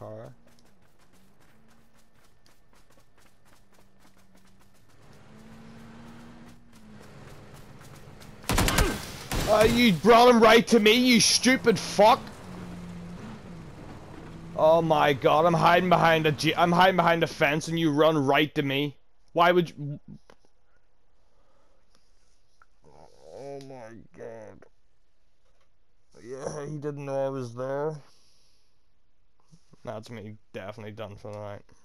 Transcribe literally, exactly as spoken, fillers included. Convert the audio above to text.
car. Uh, you brought him right to me, you stupid fuck! Oh my god, I'm hiding behind a G- I'm hiding behind a fence and you run right to me. Why would you- Oh my god. Yeah, he didn't know I was there. That's me definitely done for the night.